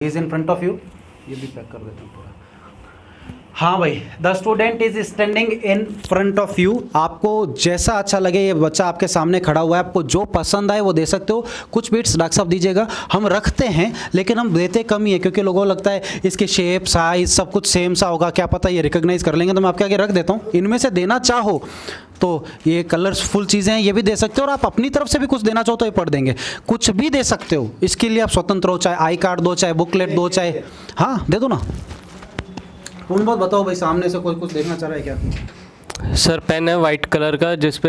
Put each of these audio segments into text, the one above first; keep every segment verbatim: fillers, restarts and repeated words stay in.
Is in front of you, ये भी pack कर देता हूँ पूरा। हाँ भाई, the student is standing in front of you. आपको जैसा अच्छा लगे, ये बच्चा आपके सामने खड़ा हुआ है, आपको जो पसंद आए वो दे सकते हो। कुछ बीट्स डॉक्टर साहब दीजिएगा, हम रखते हैं लेकिन हम देते कम ही है क्योंकि लोगों को लगता है इसकी शेप साइज सब कुछ सेम सा होगा, क्या पता ये रिकॉग्नाइज कर लेंगे, तो मैं आपके आगे रख देता हूँ। इनमें से देना चाहो तो ये कलर्सफुल चीज़ें हैं, ये भी दे सकते हो, और आप अपनी तरफ से भी कुछ देना चाहो तो ये पढ़ देंगे, कुछ भी दे सकते हो। इसके लिए आप स्वतंत्र हो, चाहे आई कार्ड दो, चाहे बुकलेट दो, चाहे हाँ दे दो ना। उन बहुत बताओ भाई, सामने से कोई कुछ देखना चाह रहा है क्या? सर पेन है वाइट कलर का जिसपे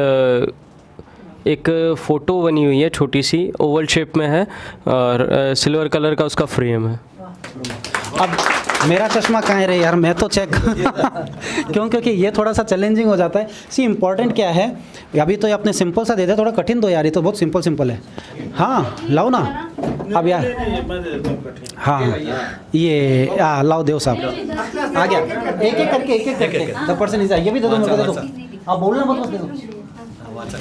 एक फ़ोटो बनी हुई है, छोटी सी ओवल शेप में है, और सिल्वर कलर का उसका फ्रेम है। अब मेरा चश्मा कहाँ है रे यार, मैं तो चेक क्यों, क्योंकि ये थोड़ा सा चैलेंजिंग हो जाता है। सी इम्पोर्टेंट क्या है, अभी तो ये अपने सिंपल सा देते, थोड़ा कठिन दो यार, ये तो बहुत सिंपल सिंपल है। हाँ लाओ ना अब यार, हाँ ये आ, लाओ देव साहब आ गया, एक एक करके एक एक करके द पर्सन इज, ये भी दे दो, मेरे को दे दो, आप बोलना मत दे दो।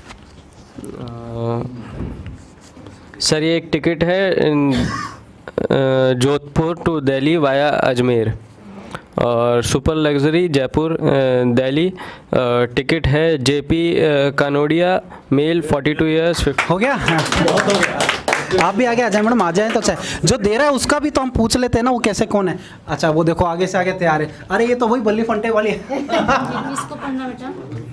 सर ये एक टिकट है जोधपुर टू दिल्ली वाया अजमेर, और super luxury Jaipur Delhi ticket है JP Kanodia, male forty two years. हो गया, बहुत हो गया। आप भी आगे आ जाए मैडम, आ जाए तो अच्छा है। जो दे रहा है उसका भी तो हम पूछ लेते हैं ना, वो कैसे कौन है। अच्छा वो देखो आगे से आगे तैयार है, अरे ये तो वही बल्ली फंटे वाली है। इसको पढ़ना बेटा।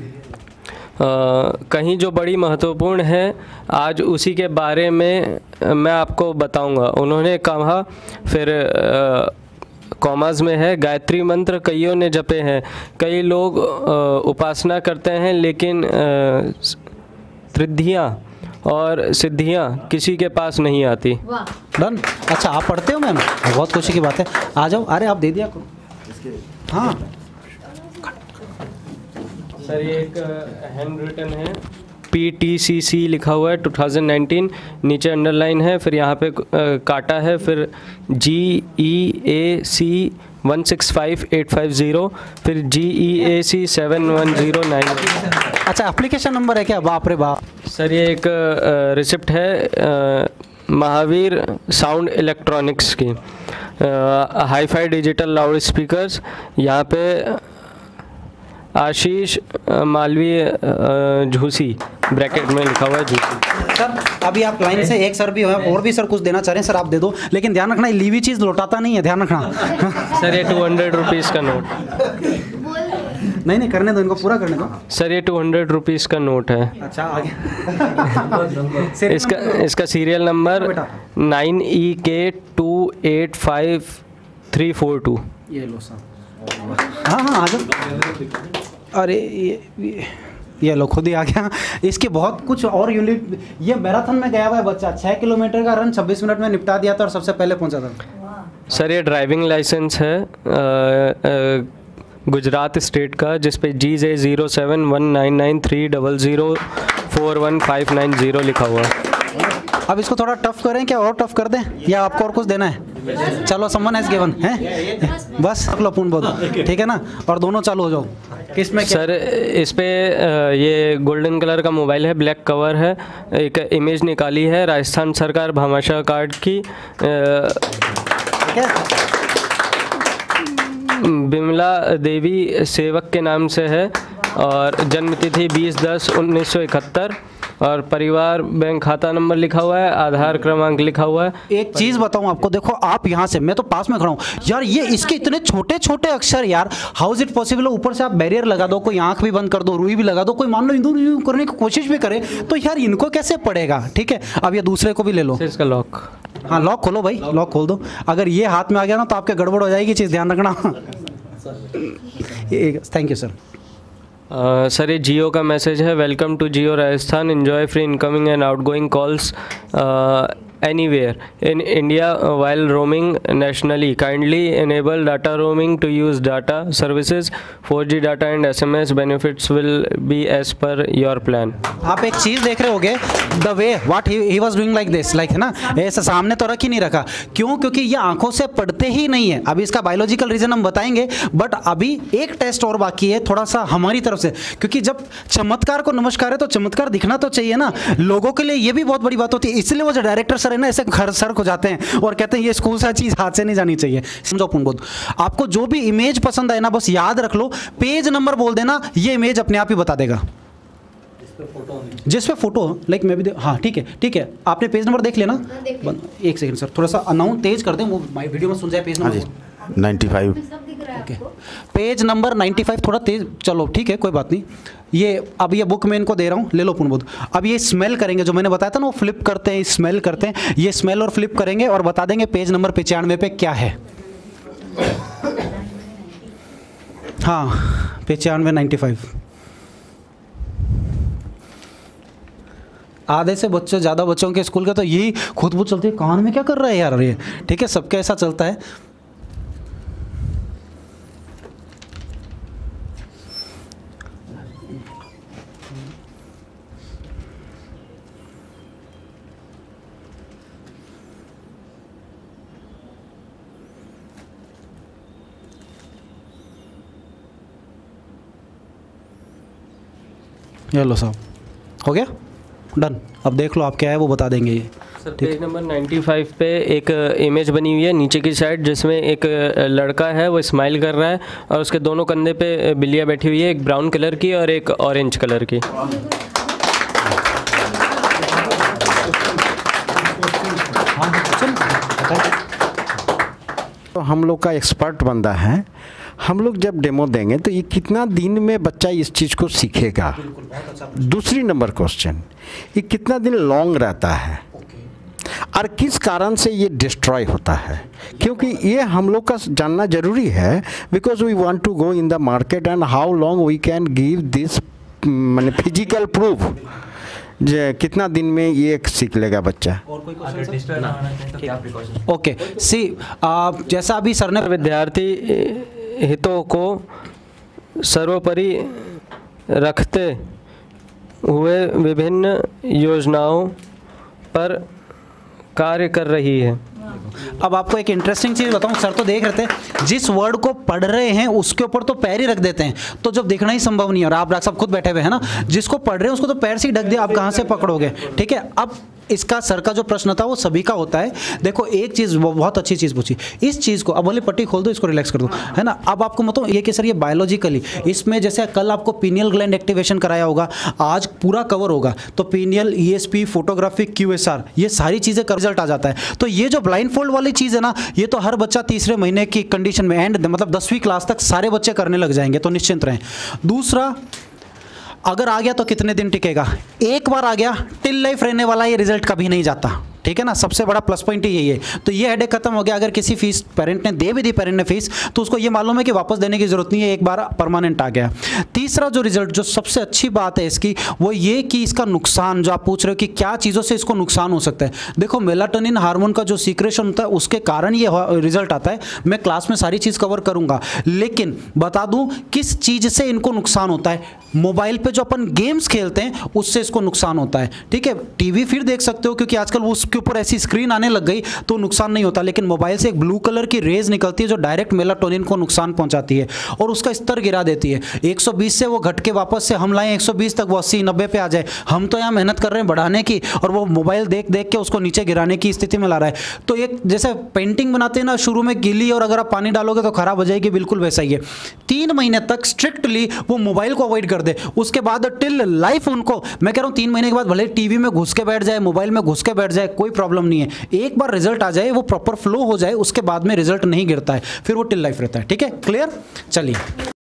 Uh, कहीं जो बड़ी महत्वपूर्ण है आज उसी के बारे में मैं आपको बताऊंगा, उन्होंने कहा। फिर कॉमास में है, गायत्री मंत्र कईयों ने जपे हैं, कई लोग uh, उपासना करते हैं, लेकिन त्रिद्धियाँ और सिद्धियाँ किसी के पास नहीं आती। डन। अच्छा आप पढ़ते हो मैम, बहुत खुशी की बात है, आ जाओ। अरे आप दे दिया करो। हाँ सर ये एक हैंड रिटन है, पी टी सी सी लिखा हुआ है टू थाउजेंड नाइनटीन, नीचे अंडरलाइन है, फिर यहाँ पे uh, काटा है, फिर G E A C one six five eight five zero, फिर G E A C seven one zero nine. अच्छा एप्लीकेशन नंबर है क्या? बाप रे बाप। सर ये एक रिसिप्ट uh, है uh, महावीर साउंड इलेक्ट्रॉनिक्स की, hi fi digital loud speakers, यहाँ पे आशीष मालवीय झूसी ब्रैकेट में लिखा हुआ है झूसी। सर अभी आप लाइन से एक सर भी हो, और भी सर कुछ देना चाह रहे हैं सर आप दे दो, लेकिन ध्यान रखना लीवी चीज़ लौटाता नहीं है, ध्यान रखना। सर ये टू हंड्रेड रुपीज़ का नोट। नहीं नहीं करने दो, इनको पूरा करने दो। सर ये टू हंड्रेड रुपीज़ का नोट है। अच्छा आगे। इसका इसका serial number nine E K two eight five three four two. ये लो सर। हाँ हाँ आ जाओ। अरे ये, ये ये लो खुद ही आ गया। इसके बहुत कुछ और यूनिट, ये मैराथन में गया हुआ है बच्चा, छः किलोमीटर का रन छब्बीस मिनट में निपटा दिया था और सबसे पहले पहुंचा था। सर ये ड्राइविंग लाइसेंस है आ, आ, गुजरात स्टेट का, जिस पे G J zero seven one nine nine three double zero four one five nine zero लिखा हुआ है। अब इसको थोड़ा टफ करें क्या, और टफ कर दें या आपको और कुछ देना है? चलो समवन हैज गिवन है, बस अगला पूर्ण बोध, ठीक है ना, और दोनों चालू हो जाओ। किसमें क्या? सर इस पे ये गोल्डन कलर का मोबाइल है, ब्लैक कवर है, एक इमेज निकाली है राजस्थान सरकार भामाशाह कार्ड की, बिमला देवी सेवक के नाम से है, और जन्म तिथि बीस दस उन्नीस सौ इकहत्तर, और परिवार बैंक खाता नंबर लिखा हुआ है, आधार क्रमांक लिखा हुआ है। एक चीज़ बताऊं आपको, देखो आप यहाँ से, मैं तो पास में खड़ा हूँ यार, ये इसके इतने छोटे छोटे अक्षर यार, हाउ इज इट पॉसिबल? ऊपर से आप बैरियर लगा दो, कोई आंख भी बंद कर दो, रुई भी लगा दो, कोई मान लो इंदू करने की कोशिश भी करे तो यार इनको कैसे पड़ेगा? ठीक है अब ये दूसरे को भी ले लो। इसका लॉक, हाँ लॉक खोलो भाई, लॉक खोल दो। अगर ये हाथ में आ गया ना तो आपके गड़बड़ हो जाएगी चीज़, ध्यान रखना। Thank you sir. सर ये जियो का मैसेज है, welcome to Jio Rajasthan, enjoy free incoming and outgoing calls anywhere in India while roaming nationally. Kindly enable data roaming to use data services. four G data and S M S benefits will be as per your plan. आप एक चीज़ देख रहे होगे, the way what he, he was doing like this, like है ना, ऐसा सामने तो रख ही नहीं रखा। क्यों? क्योंकि ये आंखों से पढ़ते ही नहीं है। अभी इसका बायोलॉजिकल रीजन हम बताएंगे, बट अभी एक टेस्ट और बाकी है थोड़ा सा हमारी तरफ से, क्योंकि जब चमत्कार को नमस्कार है तो चमत्कार दिखना तो चाहिए ना। लोगों के लिए ये भी बहुत बड़ी बात होती है, इसलिए वो जो डायरेक्टर सर अक्सर है ना ऐसे घर सर हो जाते हैं और कहते हैं ये स्कूल से चीज़ हाथ से नहीं जानी चाहिए। समझो अपन बोध, आपको जो भी इमेज पसंद आए ना बस याद रख लो, पेज नंबर बोल देना, ये इमेज अपने आप ही बता देगा जिस पे फोटो लाइक मैं भी दे, हाँ ठीक है ठीक है, आपने पेज नंबर देख लेना। एक सेकंड सर, थोड़ा सा अनाउंस तेज कर दें, वो वीडियो में सुन जाए page number ninety five. Okay, page number ninety five, थोड़ा तेज, चलो ठीक है कोई बात नहीं। ये अब ये बुक मैं इनको दे रहा हूँ, ले लो पुनबुद्ध। अब ये स्मेल करेंगे, जो मैंने बताया था ना वो फ्लिप करते हैं, स्मेल करते हैं, ये स्मेल और फ्लिप करेंगे और बता देंगे पेज नंबर पचानवे पे क्या है। हाँ पचानवे नाइन्टी फाइव। आधे से बच्चों ज़्यादा बच्चों के स्कूल का तो यही खुद बुद चलती है, कान में क्या कर रहा है यार ये, ठीक है सबके ऐसा चलता है। ये लो साहब, हो गया डन। अब देख लो आप क्या है वो बता देंगे ये। सर पेज नंबर पचानवे पे एक इमेज बनी हुई है नीचे की साइड, जिसमें एक लड़का है वो स्माइल कर रहा है और उसके दोनों कंधे पे बिल्लियाँ बैठी हुई है, एक ब्राउन कलर की और एक ऑरेंज कलर की। तो हम लोग का एक्सपर्ट बंदा है, हम लोग जब डेमो देंगे तो ये कितना दिन में बच्चा इस चीज़ को सीखेगा। दूसरी नंबर क्वेश्चन, ये कितना दिन लॉन्ग रहता है और किस कारण से ये डिस्ट्रॉय होता है, क्योंकि ये हम लोग का जानना जरूरी है, because we want to go in the market and how long we can give this माने फिजिकल प्रूफ, जे कितना दिन में ये सीख लेगा बच्चा। और कोई क्वेश्चन? ओके सी, जैसा अभी सर ने विद्यार्थी हितों को सर्वोपरि रखते हुए विभिन्न योजनाओं पर कार्य कर रही है। अब आपको एक इंटरेस्टिंग चीज़ बताऊं, सर तो देख रहे थे, जिस वर्ड को पढ़ रहे हैं उसके ऊपर तो पैर ही रख देते हैं, तो जब देखना ही संभव नहीं है। और आप डॉक्टर साहब खुद बैठे हुए हैं ना, जिसको पढ़ रहे हैं उसको तो पैर से ही ढक दिया, आप कहाँ से पकड़ोगे, ठीक है। अब इसका सर का जो प्रश्न था वो सभी का होता है। देखो एक चीज़ बहुत अच्छी चीज़ पूछी, इस चीज़ को अब बोले पट्टी खोल दो, इसको रिलैक्स कर दो, है ना। अब आपको मतलब ये कि सर ये बायोलॉजिकली इसमें जैसे कल आपको पीनियल ग्लैंड एक्टिवेशन कराया होगा, आज पूरा कवर होगा, तो पीनियल, ईएसपी, फोटोग्राफी, क्यूएसआर, ये सारी चीज़ें का रिजल्ट आ जाता है। तो ये जो ब्लाइंड फोल्ड वाली चीज़ है ना, ये तो हर बच्चा तीसरे महीने की कंडीशन में एंड मतलब दसवीं क्लास तक सारे बच्चे करने लग जाएंगे, तो निश्चिंत रहें। दूसरा, अगर आ गया तो कितने दिन टिकेगा, एक बार आ गया टिल लाइफ रहने वाला, ये रिजल्ट कभी नहीं जाता, ठीक है ना। सबसे बड़ा प्लस पॉइंट ही यही है। तो ये हेडेक खत्म हो गया। अगर किसी फीस पेरेंट ने दे भी दी, पेरेंट ने फीस, तो उसको ये मालूम है कि वापस देने की जरूरत नहीं है, एक बार परमानेंट आ गया। तीसरा जो रिजल्ट, जो सबसे अच्छी बात है इसकी, वो ये कि इसका नुकसान, जो आप पूछ रहे हो कि क्या चीज़ों से इसको नुकसान हो सकता है, देखो मेलाटोनिन हार्मोन का जो सीक्रेशन होता है उसके कारण ये रिजल्ट आता है। मैं क्लास में सारी चीज़ कवर करूंगा, लेकिन बता दूं किस चीज़ से इनको नुकसान होता है। मोबाइल पे जो अपन गेम्स खेलते हैं उससे इसको नुकसान होता है, ठीक है। टीवी फिर देख सकते हो, क्योंकि आजकल वो उसके ऊपर ऐसी स्क्रीन आने लग गई तो नुकसान नहीं होता, लेकिन मोबाइल से एक ब्लू कलर की रेज निकलती है जो डायरेक्ट मेलाटोनिन को नुकसान पहुंचाती है और उसका स्तर गिरा देती है। एक सौ बीस से वो घट के वापस से हम लाएं एक सौ बीस तक, वो अस्सी नब्बे पे आ जाए। हम तो यहाँ मेहनत कर रहे हैं बढ़ाने की, और वो मोबाइल देख देख के उसको नीचे गिराने की स्थिति में ला रहा है। तो एक जैसे पेंटिंग बनाते हैं ना, शुरू में गीली और अगर आप पानी डालोगे तो खराब हो जाएगी, बिल्कुल वैसा ही है। तीन महीने तक स्ट्रिक्टली वो मोबाइल को अवॉइड कर दे, उसके बाद टिल लाइफ उनको, मैं कह रहा हूँ तीन महीने के बाद भले टीवी में घुस के बैठ जाए, मोबाइल में घुस के बैठ जाए, कोई प्रॉब्लम नहीं है। एक बार रिजल्ट आ जाए, वो प्रॉपर फ्लो हो जाए, उसके बाद में रिजल्ट नहीं गिरता है, फिर वो टिल लाइफ रहता है, ठीक है। क्लियर, चलिए।